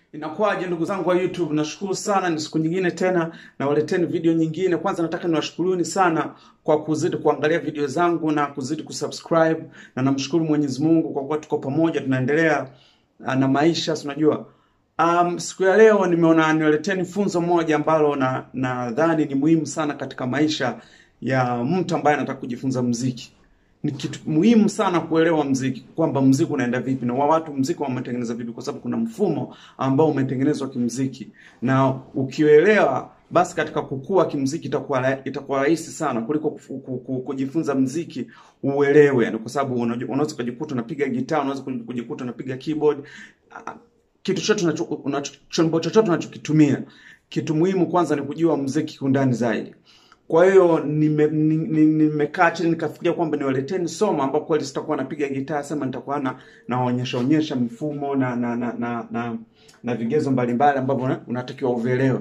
Inakuwaje ndugu zangu wa YouTube? Nashukuru sana, ni siku nyingine tena na waleteni video nyingine. Kwanza nataka niwashukuruni sana kwa kuzidi kuangalia video zangu na kuzidi kusubscribe, na namshukuru Mwenyezi Mungu kwa kuwa tuko pamoja tunaendelea na maisha, unajua. Siku ya leo nimeona niwaleteni funzo moja ambalo nadhani ni muhimu sana katika maisha ya mtu ambaye anataka kujifunza muziki. Ni kitu muhimu sana kuelewa muziki, kwamba muziki unaenda vipi na watu muziki wametengeneza vipi, kwa sababu kuna mfumo ambao umetengenezwa kimuziki, na ukielewa basi katika kukua kimuziki itakuwa rahisi sana kuliko kujifunza muziki uelewe, yani kwa sababu unaweza kujikuta unapiga gitaa, unaweza kujikuta unapiga keyboard, kitu chombo chochote unachokitumia. Kitu muhimu kwanza ni kujua muziki kwa undani zaidi. Kwa hiyo nimekaa chini nikafikiria kwamba niwaleteni somo ambapo kweli sitakuwa napiga gitaa, sema nitakuwa naonyesha mifumo na vigezo mbalimbali ambavyo unatakiwa uvielewe.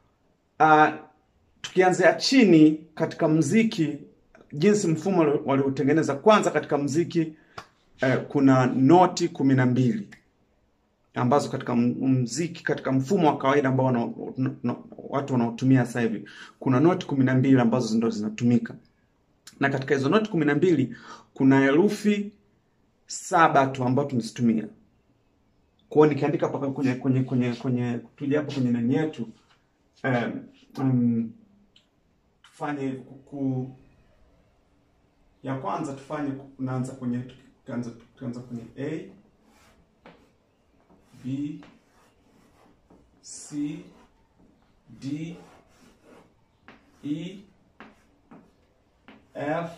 Tukianzia chini katika muziki, jinsi mfumo waliotengeneza. Kwanza katika muziki kuna noti 12 ambazo katika muziki, katika mfumo wa kawaida ambao watu wanaotumia sasa hivi, kuna noti 12 ambazo ndio zinatumika. Na katika hizo noti 12 kuna herufi 7 tu ambazo tunazitumia. Kwa hiyo nikiandika hapa kwenye tuje hapo kwenye nani yetu, tufanye ya kwanza tufanye tunaanza kwenye A, B, C, D, E, F,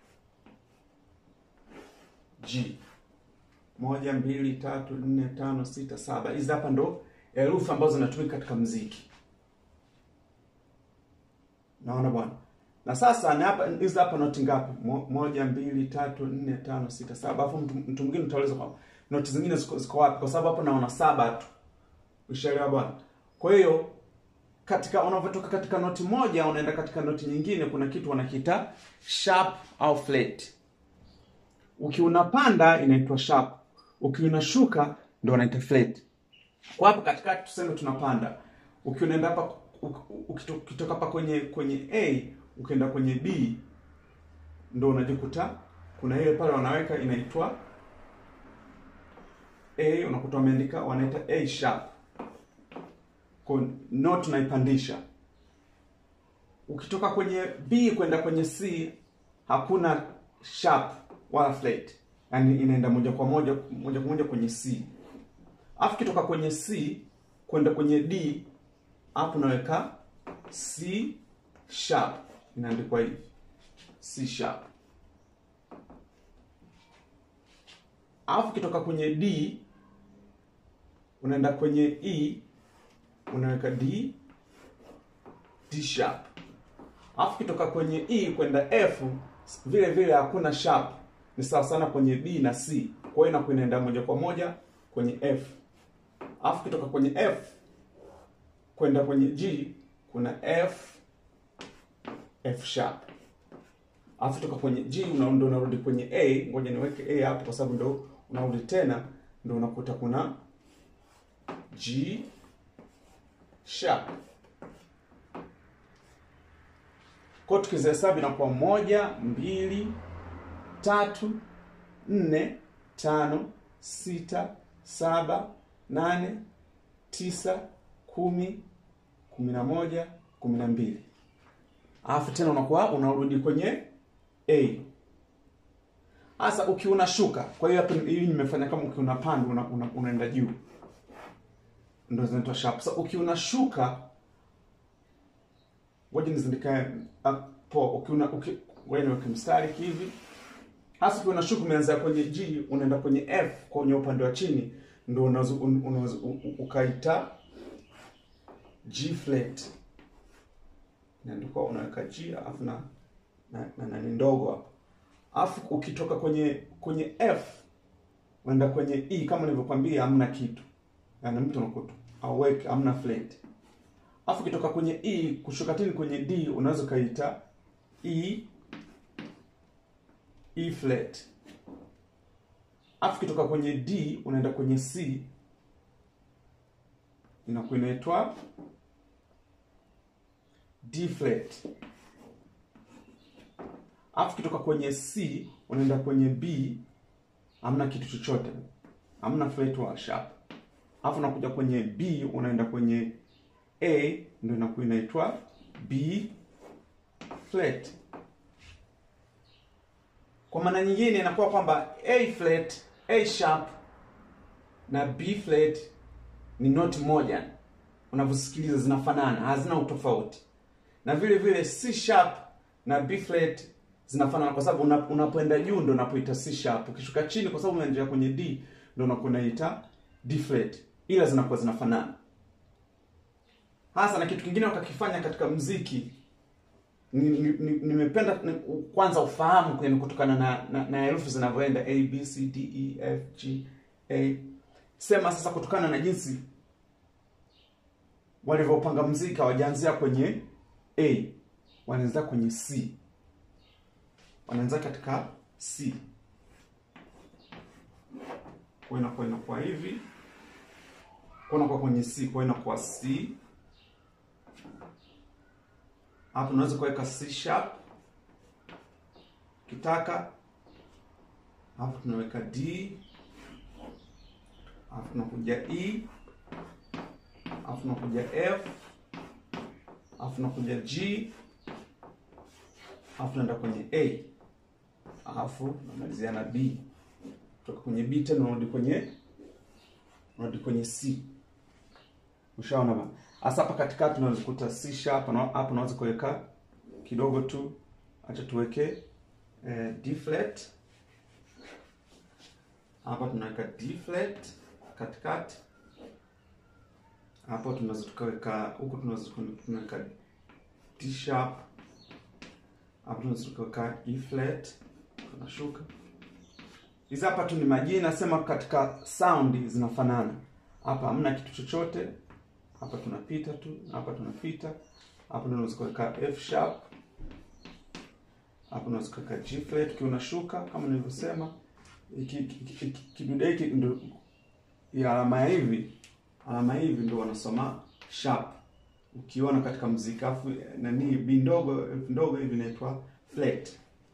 G. 1, 2, 3, 4, 5, 6, 7. Hizi hapa ndo herufi ambazo zinatumika katika muziki. Naona bwana. Na sasa ni hapa, hizi hapa noti ngapi? 1, 2, 3, 4, 5, 6, 7. Alafu mtu mwingine utauliza kwa noti zingine ziko wapi? Kwa sababu hapa naona 7 tu. Ushaelewa bwana? Kwa hiyo katika unavyotoka katika noti moja unaenda katika noti nyingine, kuna kitu wanakiita sharp au flat. Ukiunapanda inaitwa sharp, ukiunashuka ndio wanaita flat. Kwa hapo katikati tuseme tunapanda. Ukiunaenda hapa, ukitoka hapa kwenye A ukienda kwenye B, ndio unajikuta kuna ile pale wanaweka inaitwa A, unakuta wameandika wanaita A sharp. Kwa note naipandisha. Ukitoka kwenye B kwenda kwenye C hakuna sharp wala flat, yani inaenda moja kwa moja kwenye C. Afu kitoka kwenye C kwenda kwenye D, hapo naweka C sharp, inaandikwa hivi C sharp. Afu kitoka kwenye D unaenda kwenye E, unaweka D sharp. Afu kitoka kwenye E kwenda F vile vile hakuna sharp, ni sawa sana kwenye B na C. Kwa hiyo inaenda moja kwa moja kwenye F. Afu kitoka kwenye F kwenda kwenye G kuna F sharp. Afu kutoka kwenye G ndo unarudi kwenye A. Ngoja niweke A hapo kwa sababu ndo unarudi tena, ndo unakuta kuna G sharp. Kwa tukihesabu inakuwa 1, 2, 3, 4, 5, 6, 7, 8, 9, 10, 11, 12. Alafu tena unakuwa unarudi kwenye A. Sasa ukiunashuka, kwa hiyo hapa hii nimefanya kama ukiunapanda unaenda juu, ndio zinaitwa sharp. Sasa ukiunashuka, ngoja nizindikae hapo. Wewe niweke mstari hivi. Hasa ukiunashuka umeanza kwenye G unaenda kwenye F kwenye upande wa chini, ndio unaweza ukaita G flat. Naandika unaweka G alafu na nani ndogo hapo. Alafu ukitoka kwenye F unaenda kwenye E, kama nilivyokuambia hamna kitu. Yaani mtu anakuta aweke hamna flat. Alafu ukitoka kwenye E kushuka tena kwenye D unaweza kaita E flat. Alafu ukitoka kwenye D unaenda kwenye C inakuwa inaitwa D flat. Alafu kitoka kwenye C unaenda kwenye B, hamna kitu chochote, hamna flat wala sharp. Alafu unakuja kwenye B unaenda kwenye A, ndio inakuwa inaitwa B flat. Kwa maana nyingine inakuwa kwamba A flat, A sharp na B flat ni noti moja. Unavyosikiliza zinafanana, hazina utofauti. Na vile vile C sharp na B flat zinafanana kwa sababu unapoenda juu ndio unapoita C sharp. Ukishuka chini kwa sababu unaendelea kwenye D ndio unakuita D flat. Ila zinakuwa zinafanana. Hasa na kitu kingine wakakifanya katika muziki, nimependa kwanza ufahamu kwa kutokana na herufi zinavyoenda A B C D E F G A. Sema sasa kutokana na jinsi walivyopanga muziki, hawajaanzia kwenye A, wanaanza kwenye C. Wanaanza katika C. Kwa inakuwa hivi. Kwa inakuwa kwenye C, kwa inakuwa C. Hapo unaweza kuweka C sharp kitaka. Hapo tunaweka D. Hapo tunakuja E. Hapo tunakuja F. Hapo tunakuja G. Hapo tunaenda kwenye A. Hapo tunamalizia na B. Kutoka kwenye B tena unarudi kwenye C. Ushaona bana? Hasa hapa katikati tunaweza kukuta C sharp, na hapo unaweza kuweka kidogo tu, acha tuweke D flat. Hapa tunaweka D flat katikati. Hapo tunaweza tukaweka huko, tunaweza tunaweka D sharp. Hapo tunaweza tukaweka E flat, tunashuka. Hizi hapa tu ni majina, sema katika sound zinafanana. Hapa hamna kitu chochote. Hapa tunapita tu, hapa tunapita. Hapa tunaweza kuweka F sharp. Hapa tunaweza kuweka G flat kiunashuka kama nilivyosema. Kidude hiki ndio ya alama hivi ndio wanasoma sharp. Ukiona katika muziki afu nani B ndogo hivi inaitwa flat.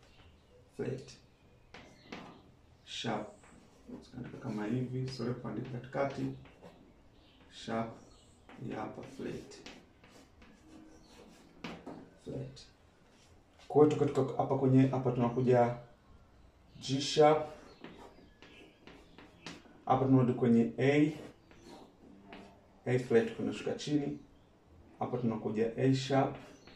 Sharp. Tunaandika kama hivi, sio kuandika katikati. Sharp ya hapa flat. Kwa hiyo tukatoka hapa tunakuja G sharp. Hapa tunarudi kwenye A flat, tunashuka chini. Hapa tunakuja A sharp.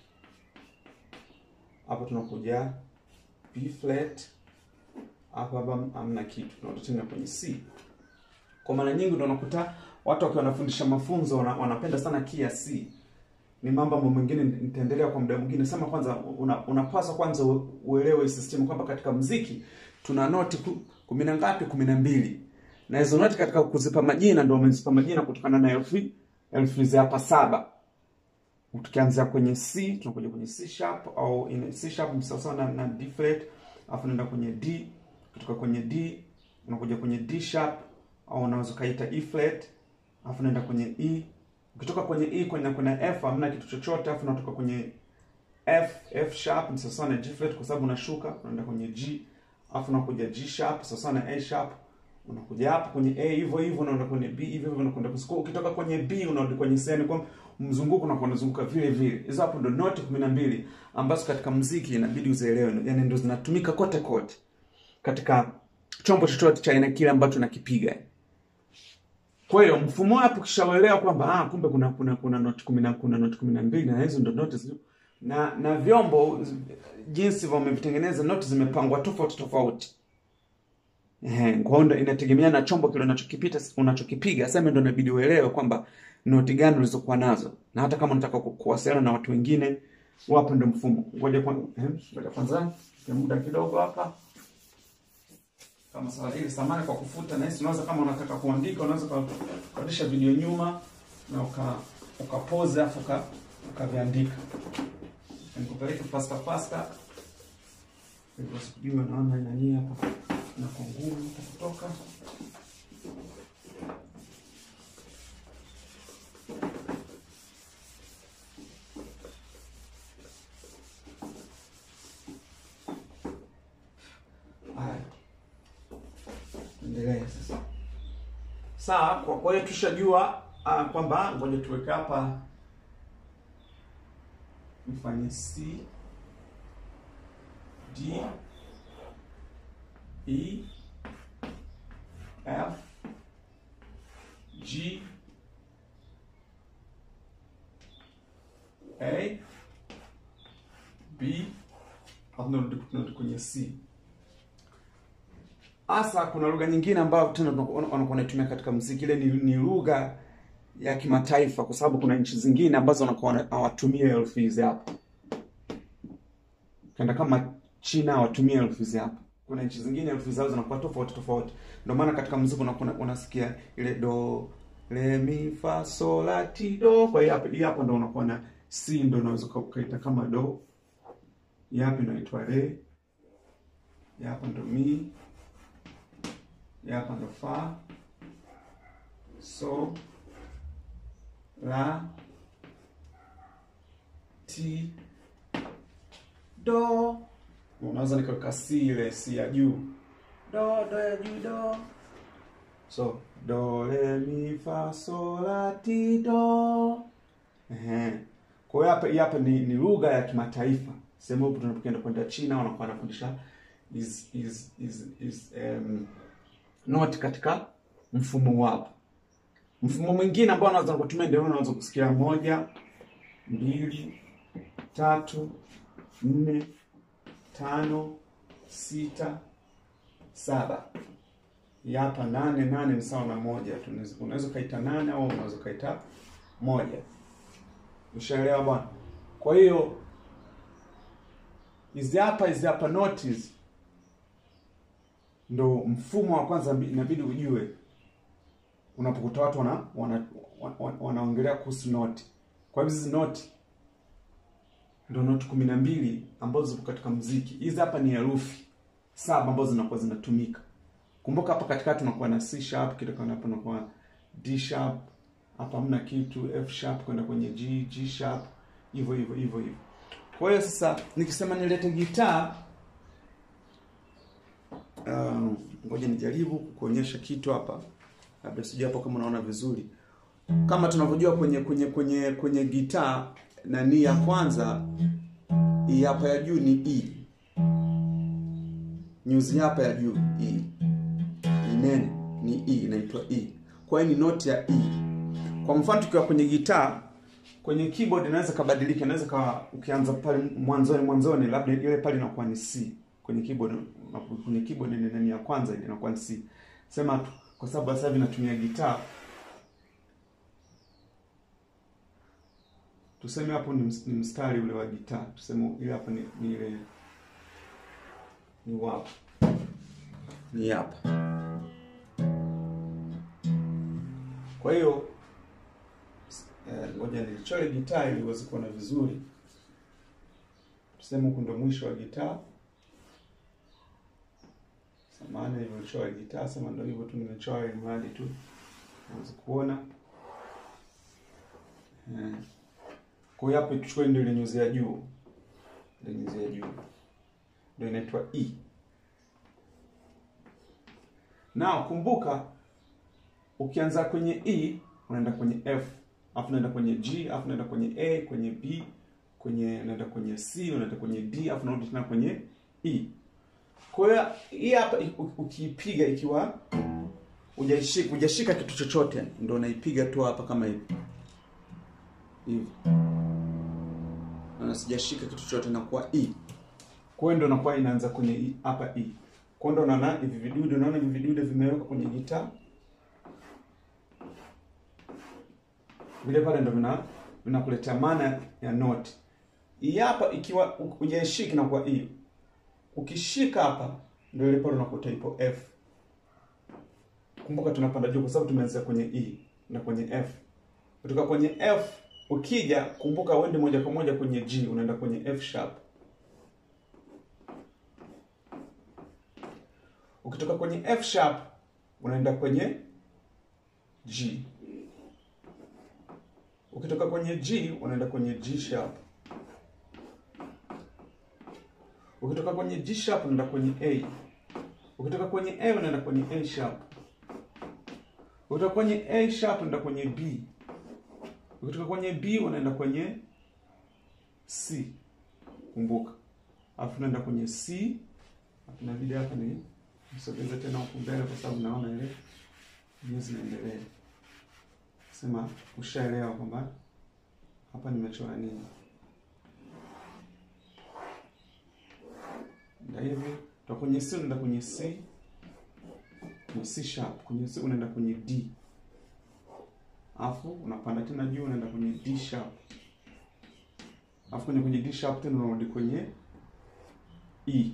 Hapa tunakuja B flat. Hapa hamna kitu, tunarudi tena kwenye C. Kwa maana nyingi ndio unakuta watu wakiwa wanafundisha mafunzo wanapenda sana key ya C. Ni mambo mengine nitaendelea kwa muda mwingine. Sema kwanza unapaswa kwanza uelewe system kwamba katika muziki tuna noti 12. Na hizo noti katika kuzipa majina ndio wamezipa majina kutokana na herufi za hapa 7. Tukianzia kwenye C, tunakuja kwenye C sharp au in C sharp sawa na D flat, afu naenda kwenye D, kutoka kwenye D unakuja kwenye D sharp au unaweza kaita E flat, afu naenda kwenye E. Ukitoka kwenye E kuna F, hamna kitu chochote, afu unatoka kwenye F sharp ni sawa na G flat kwa sababu unashuka, unaenda kwenye G, afu unakuja G sharp sawa na A sharp. Unakuja hapa kwenye A hivyo unaenda kwenye B hivyo unakwenda kusiko. Ukitoka kwenye B unarudi kwenye C, kwa mzunguko unakuwa unazunguka vile vile. Hizo hapo ndo noti 12 ambazo katika muziki inabidi uzielewe, yani ndo zinatumika kote katika chombo chochote cha aina kile ambacho nakipiga. Kwa hiyo mfumo hapo kishaelewa kwamba kumbe kuna noti 10, kuna noti 12 na hizo ndo noti na vyombo jinsi wamevitengeneza noti zimepangwa tofauti. Kwa hiyo inategemea na chombo kile unachokipiga. Sasa ndio inabidi uelewe kwamba noti gani ulizokuwa nazo. Na hata kama unataka kuwasiliana na watu wengine, wapo ndio mfumo. Ngoja kwanza kwa muda kidogo hapa. Kama sawa ile samani kwa kufuta, na hizi unaweza kama unataka kuandika unaweza kurudisha video nyuma na ukapause afu ukaviandika. Nikupeleke faster. Hivyo sijui naona nani hapa na kwa ngumu kutoka. Tuendelee sasa. Sawa, kwa hiyo tushajua kwamba ngoja tuweke hapa mfanye C D E F G A B hapo ndo kwenye C. Asa kuna lugha nyingine ambayo tena wanatumia katika muziki. Ile ni lugha ya kimataifa, kwa sababu kuna nchi zingine ambazo wanakuwa hawatumii herufi hizi hapa. Kanda kama China hawatumii herufi hizi hapa. Kuna nchi zingine herufi zao zinakuwa tofauti. Ndio maana katika muziki unasikia ile do, re, mi, fa, sol, la, ti, do. Kwa hiyo hapa ndio unakuwa na C, ndio unaweza kuita kama do. Hapa inaitwa re. Hapa ndio mi. Hapa ndo fa, so, la, ti, do. Unaweza nikaweka C, ile C ya juu, do ya juu, do. So do, re, mi, fa, sol, la, ti, do. Kwa hiyo hapa ni lugha ya kimataifa. Sema hapo tunapokwenda kwenda China wanakuwa wanafundisha note katika mfumo wapo. Mfumo mwingine ambao unaweza kutumia ndio unaweza kusikia 1 2 3 4 5 6 7. Hapa 8 ni sawa na 1. Unaweza kaita 8 au unaweza kaita 1. Ushaelewa bwana? Kwa hiyo hizi hapa notes ndo mfumo wa kwanza inabidi ujue unapokuta watu wanaongelea kuhusu note. Kwa hivyo hizi note ndo note 12 ambazo zipo katika muziki. Hizi hapa ni herufi 7 ambazo zinakuwa zinatumika. Kumbuka hapa katikati tunakuwa na C sharp, kitu kama hapa tunakuwa D sharp, hapa hamna kitu, F sharp kwenda kwenye G sharp, hivyo. Kwa hiyo sasa nikisema nilete gitaa, ngoja nijaribu kuonyesha kitu hapa. Labda sijui hapo kama unaona vizuri. Kama tunavyojua kwenye gitaa, na ni ya kwanza hii hapa ya juu ni E. Nyuzi hapa ya juu E. Nene ni E, inaitwa E. Kwa hiyo ni note ya E. Kwa mfano tukiwa kwenye gitaa, kwenye keyboard inaweza kubadilika, inaweza ukianza pale mwanzoni labda ile pale inakuwa ni C. Kwenye keyboard ni ya kwanza ile inakuwa ni C. Sema kwa sababu sasa hivi natumia gitaa. Tuseme hapo ni mstari ule wa gitaa. Tuseme ile hapa ni ile ni wapi? Ni hapa. Kwa hiyo ngoja nilichore gitaa ili uweze kuona vizuri. Tuseme huko ndo mwisho wa gitaa. Samahani hivyo nilichore gitaa, sema ndio hivyo tu nimechora ili mradi tu uweze kuona. Kwa hiyo hapa tuchukue ndio ile nyuzi ya juu. Ile nyuzi ya juu ndio inaitwa E. Na kumbuka ukianza kwenye E unaenda kwenye F, afu unaenda kwenye G, afu unaenda kwenye A, kwenye B, unaenda kwenye C, unaenda kwenye D, afu unarudi tena kwenye E. Kwa hiyo hii hapa ukiipiga ikiwa hujashika kitu chochote, ndio unaipiga tu hapa kama hivi. Hivi. Na sijashika kitu chochote na kwa E. Kwa hiyo ndio inakuwa inaanza kwenye E, hapa E. Kwa hiyo ndio unaona hivi vidude, unaona hivi vidude vimeweka kwenye gitaa. Vile pale ndio vinakuletea maana ya note. Hii hapa ikiwa hujashika na kwa E. Ukishika hapa ndio ile pale unakuta ipo F. Kumbuka tunapanda juu kwa sababu tumeanza kwenye E na kwenye F. Kutoka kwenye F ukija, kumbuka uende moja kwa moja kwenye G, unaenda kwenye F sharp. Ukitoka kwenye F sharp unaenda kwenye G. Ukitoka kwenye G unaenda kwenye G sharp. Ukitoka kwenye G sharp unaenda kwenye A. Ukitoka kwenye A unaenda kwenye A sharp. Ukitoka kwenye A sharp unaenda kwenye B. Ukitoka kwenye B unaenda kwenye C. Kumbuka. Alafu unaenda kwenye C. Inabidi hapa ni nisogeze tena huko mbele kwa sababu naona ile nyuzi inaendelea. Sema ushaelewa kwamba hapa nimechora nini. Ndio hivi, toka kwenye C unaenda kwenye C. Kwenye C sharp, kwenye C unaenda kwenye D. Alafu unapanda tena juu unaenda kwenye D sharp. Alafu kwenye D sharp tena unarudi kwenye E.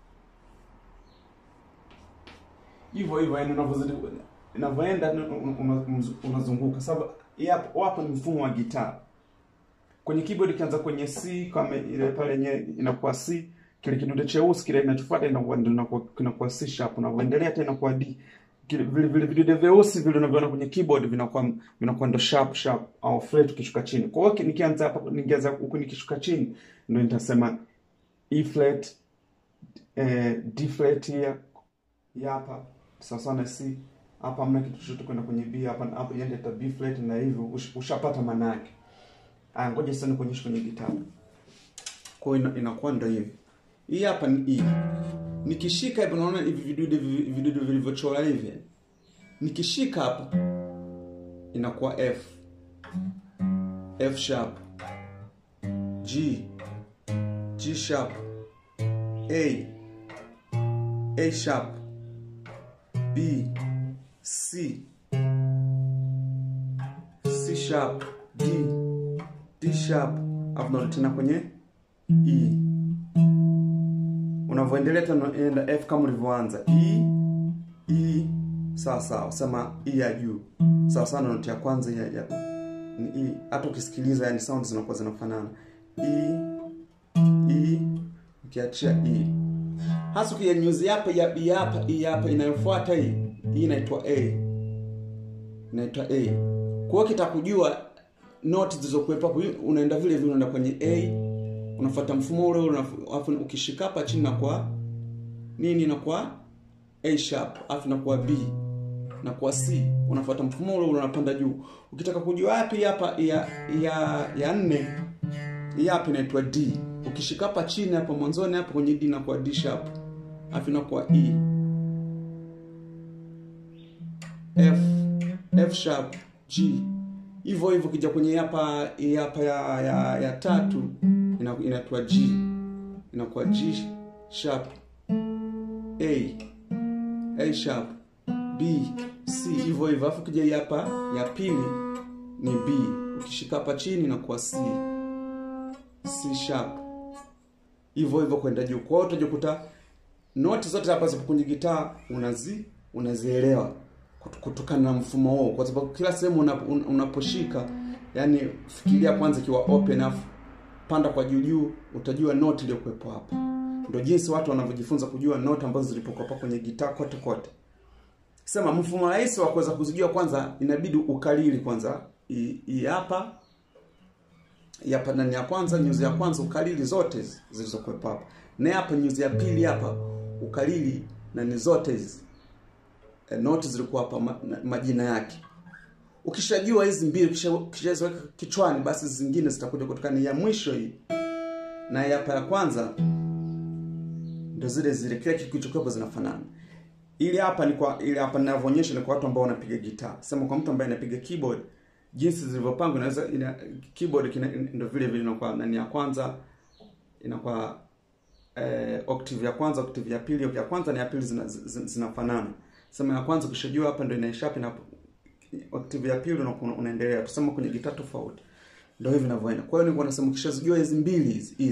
Hivyo yani unavyozidi inavyoenda unazunguka. Sababu hapa ni mfumo wa gitaa. Kwenye keyboard ikianza kwenye C kama ile pale yenyewe inakuwa C, kile kidude cheusi kile kinachofuata inakuwa C sharp, unaendelea tena kwa D. Vile vidude vyeusi vile unavyoona kwenye keyboard vinakuwa ndo sharp au flat ukishuka chini. Kwa hiyo nikianza hapa huko nikishuka chini ndio nitasema E flat, D flat here, hapa sasa na C. Hapa hamna kitu chochote kwenda kwenye B, hapa iende ta B flat na hivyo ushapata maana yake. Ngoja sasa nikuonyeshe kwenye kitabu. Kwa hiyo inakuwa ndio hivi. Hii hapa ni E. Nikishika hapa unaona hivi vidude vilivyochora hivi. Nikishika hapa inakuwa F. F sharp. G. G sharp. A. A sharp. B. C. C sharp. D. D sharp. Hapo tena kwenye E. Unavyoendelea tena F kama ulivyoanza. E sawa sema E ya juu. Sawa noti ya kwanza ya ni E. Hata ukisikiliza yani sound zinakuwa zinafanana. E ukiachia E. Hasa kwa nyuzi hapa hapa inayofuata hii inaitwa A. Inaitwa A. Kwa hiyo kitakujua note zilizokuwepo hapo unaenda vile unaenda kwenye A. Unafuata mfumo ule alafu ukishika hapa chini na kwa nini na kwa A sharp, alafu na kwa B na kwa C, unafuata mfumo ule unapanda juu. Ukitaka kujua wapi hapa ya 4 hapa inaitwa D. Ukishika hapa chini hapa mwanzoni hapa kwenye D na kwa D sharp, alafu na kwa E. F sharp, G. Hivyo kija kwenye hapa ya 3 inaitwa G. Inakuwa G sharp, A sharp, B, C. Hivyo alafu kija hapa ya pili ni B. Ukishika hapa chini inakuwa C. C sharp. Hivyo kwenda juu. Kwa hiyo utajikuta note zote hapa zipo kwenye gitaa unazielewa kutokana na mfumo huo, kwa sababu kila sehemu unaposhika yani fikiria kwanza kiwa open up, panda kwa juu utajua note iliyokuepo hapa. Ndio jinsi watu wanavyojifunza kujua note ambazo zilipokuwa kwenye gitaa kote. Sema mfumo rahisi wa kuweza kuzijua, kwanza inabidi ukalili kwanza hii hapa ndani ya kwanza, nyuzi ya kwanza ukalili zote zilizokuepo hapa. Na hapa nyuzi ya pili hapa ukalili na ni zote hizi note zilikuwa hapa majina yake. Ukishajua hizi mbili ukishaweka kichwani, basi zingine zitakuja kutokana ya mwisho hii na hapa ya kwanza ndio zile kile kitu kilichokuwa zinafanana. Ili hapa ninavyoonyesha ni kwa watu ambao wanapiga gitaa. Sema kwa mtu ambaye anapiga keyboard, jinsi zilivyopangwa inaweza keyboard ndio vile inakuwa nani ya kwanza inakuwa octave ya kwanza, octave ya pili, ya kwanza na ya pili zinafanana. Sema ya kwanza ukishajua hapa ndio ina sharp na octave ya pili unaendelea. Tuseme kwenye gitaa tofauti. Ndio hivi ninavyoenda. Kwa hiyo nilikuwa nasema ukishazijua hizi mbili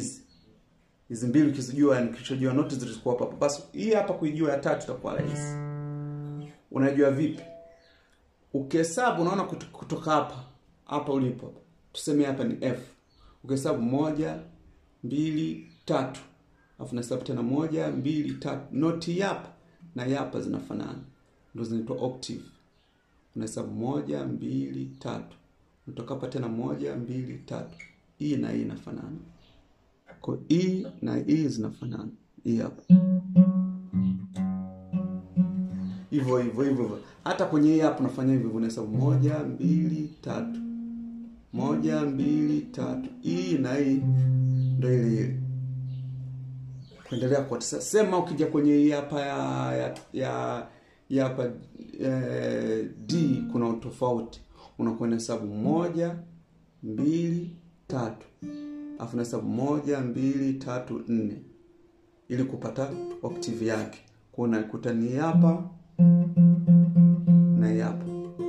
hizi mbili ukizijua yani ukishajua note zilizokuwa hapa, basi hii hapa kuijua ya tatu itakuwa rahisi. Unajua vipi? Ukihesabu unaona kutoka hapa ulipo. Tuseme hapa ni F. Ukihesabu 1 2 3. Alafu nahesabu tena 1 2 3. Note hapa na hapa zinafanana. Ndio zinaitwa octave. Unahesabu 1 2 3. Kutoka hapa tena 1 2 3. Hii na hii inafanana. Kwa E na E zinafanana. Hii hapa. hivyo. Hata kwenye hii hapa unafanya hivyo, unahesabu 1 2 3. 1 2 3. Hii na hii ndio ile. Kuendelea kwa sema ukija kwenye hii hapa ya hapa D kuna utofauti. Unakwenda hesabu 1 2 3. Alafu unahesabu 1 2 3 4 ili kupata octave yake. Kuna kutani hapa na hapa.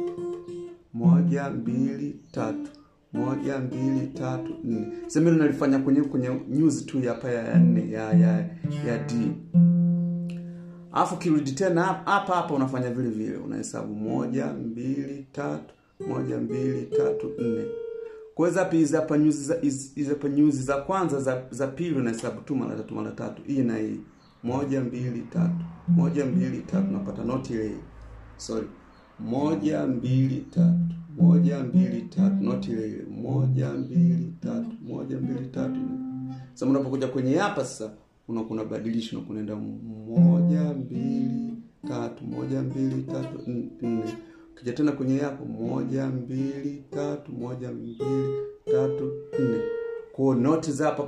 1 2 3. 1 2 3 4. Sema hilo nalifanya kwenye news tu hapa ya 4 ya D. Alafu kirudi tena hapa unafanya vile vile, unahesabu 1 2 3. 1 2 3 4. Kwa hizo hapa news za kwanza za pili unahesabu tu mara 3 mara 3. Hii na hii 1 2 3. 1 2 3 unapata noti ile. Sorry. 1 2 3. 1 2 3 noti ile. 1 2 3. 1 2 3. Sasa unapokuja kwenye hapa sasa kuna badilisho, unaenda 1 2 3. 1 2 3 4. Kija tena kwenye hapo 1 2 3. 1 2 3 4. Kwa noti za hapa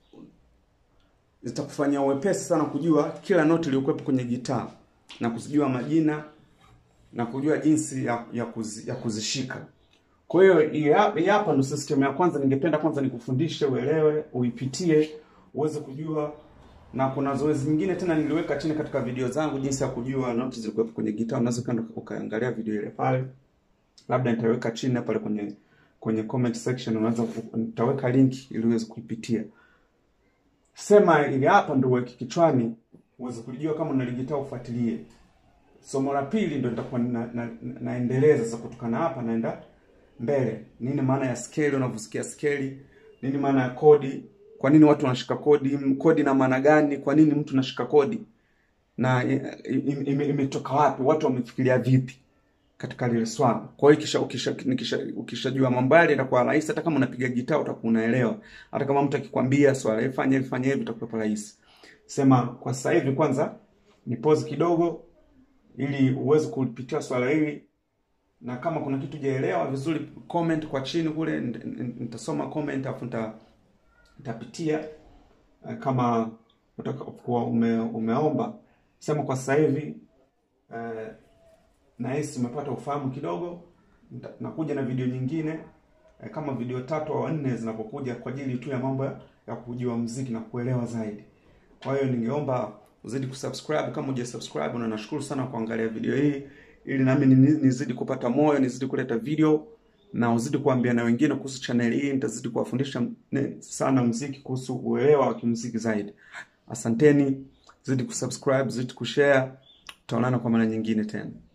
zitakufanya uwepesi sana kujua kila noti iliyokuwepo kwenye gitaa na kuzijua majina na kujua jinsi ya kuzishika. Kwa hiyo hapa ndio system ya kwanza. Ningependa kwanza nikufundishe, uelewe, uipitie, uweze kujua. Na kuna zoezi nyingine tena niliweka chini katika video zangu jinsi ya kujua noti zilizokuwepo kwenye gitaa. Unaweza kwenda ukaangalia video ile pale. Labda nitaweka chini pale kwenye comment section, unaweza nitaweka link ili uweze kuipitia. Sema ile hapa ndio uweke kichwani uweze kujua kama una gitaa ufuatilie. Somo la pili ndio nitakuwa naendeleza sasa kutokana hapa naenda mbele. Nini maana ya scale, unavyosikia scale? Nini maana ya kodi? Kwa nini watu wanashika kodi? Kodi na maana gani? Kwa nini mtu anashika kodi? Na imetoka wapi? Watu wamefikiria vipi katika lile swala? Kwa hiyo ukishajua mambo yale itakuwa rahisi. Hata kama unapiga gitaa utakuwa unaelewa. Hata kama mtu akikwambia swala ifanye hivi itakuwa rahisi. Sema kwa sasa hivi kwanza ni pause kidogo ili uweze kupitia swala hili, na kama kuna kitu hujaelewa vizuri comment kwa chini kule, nitasoma comment afu nitapitia kama utakuwa umeomba. Sema kwa sasa hivi na hisi umepata ufahamu kidogo. Nakuja na video nyingine kama video 3 au 4 zinapokuja kwa ajili tu ya mambo ya kujua muziki na kuelewa zaidi. Kwa hiyo ningeomba uzidi kusubscribe kama hujasubscribe, na nashukuru sana kuangalia video hii ili nami nizidi kupata moyo, nizidi kuleta video na uzidi kuambia na wengine kuhusu channel hii. Nitazidi kuwafundisha sana muziki, kuhusu uelewa wa kimuziki zaidi. Asanteni, zidi kusubscribe, zidi kushare. Tutaonana kwa mara nyingine tena.